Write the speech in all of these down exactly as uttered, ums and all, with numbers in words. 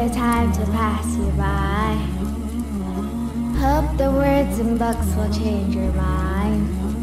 the time to pass you by. Hope the words and books will change your mind.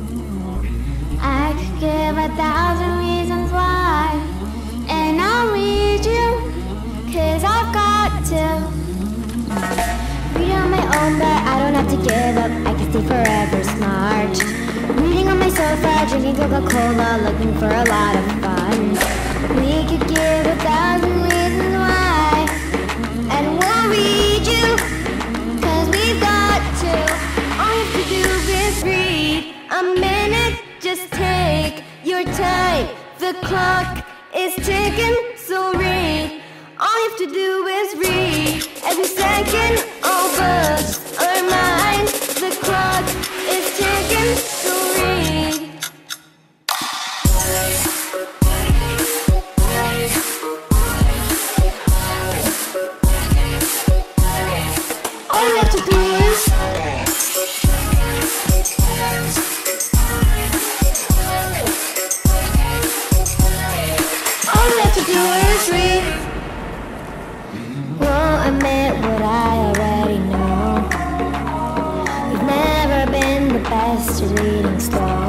I could give a thousand reasons why, and I'll read you, cause I've got to. Read on my own, but I don't have to give up. I can stay forever smart. Reading on my sofa, drinking Coca-Cola, looking for a lot of fun. We could give a thousand reasons why, and we'll read you, cause we've got to. All you have to do is read a minute, just take your time. The clock is ticking, so read. All you have to do is read. Every second, all books are mine. The clock is ticking, so read. All you have to do is All you have to do is read. Won't admit what I already know. We've never been the best at reading slow.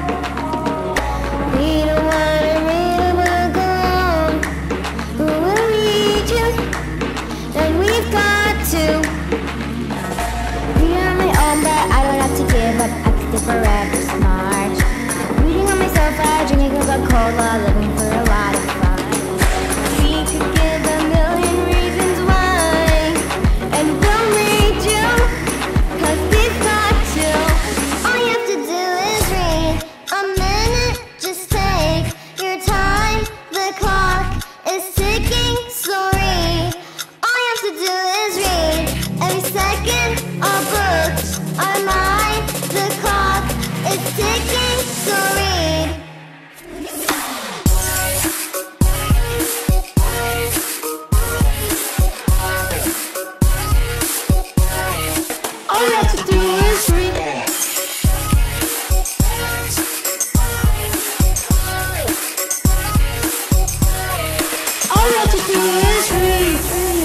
We don't wanna read a book alone. Who will read you? Then we've got to. Reading on my own, but I don't have to give up. I could stay forever smart. Reading on my sofa, drinking Coca-Cola, looking for a lot of fun. We could give a million reasons why, and we'll read you, cause we've got to. All you have to do is read a minute, just take your time. The clock is ticking, so read. All you have to do is read. Every second, our books are mine. The clock is ticking, so read. All you have to do is read. All you have to do is read.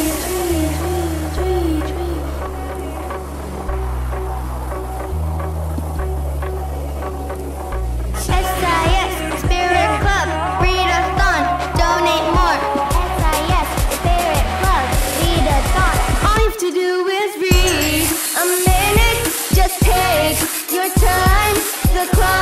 S I S, Spirit Club, readathon, donate more. S I S, Spirit Club, readathon. All you have to do is read a minute, just take your time. The clock